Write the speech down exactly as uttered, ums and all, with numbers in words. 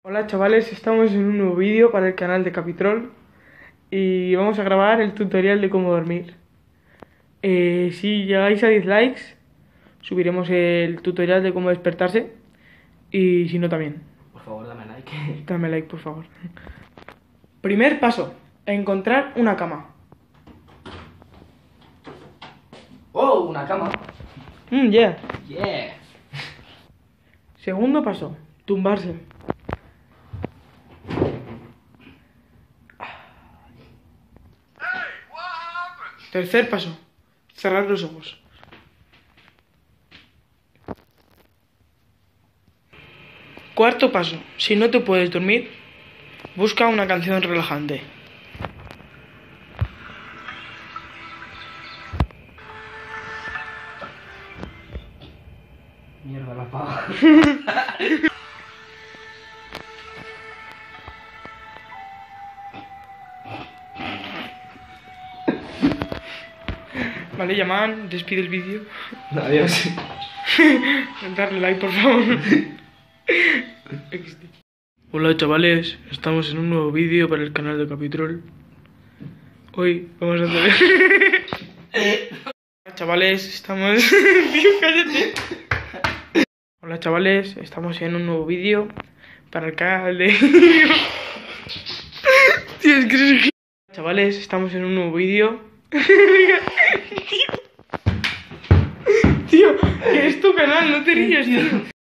Hola chavales, estamos en un nuevo vídeo para el canal de Capitrol y vamos a grabar el tutorial de cómo dormir. Eh, si llegáis a diez likes, subiremos el tutorial de cómo despertarse y si no también. Por favor, dame like. Dame like, por favor. Primer paso, encontrar una cama. ¡Oh! Una cama. Mm, yeah. Yeah. Segundo paso, tumbarse. Tercer paso, cerrar los ojos. Cuarto paso, si no te puedes dormir, busca una canción relajante. Mierda, la paga. Vale, Yaman, despide el vídeo. Adiós. Darle like, por favor. Hola chavales, estamos en un nuevo vídeo para el canal de Capitrol. Hoy vamos a hacer... Hola chavales, estamos... Tío, cállate. Hola chavales, estamos en un nuevo vídeo para el canal de... Tío, es que soy... Chavales, estamos en un nuevo vídeo. Tío, tío, que es tu canal, no te rías, tío.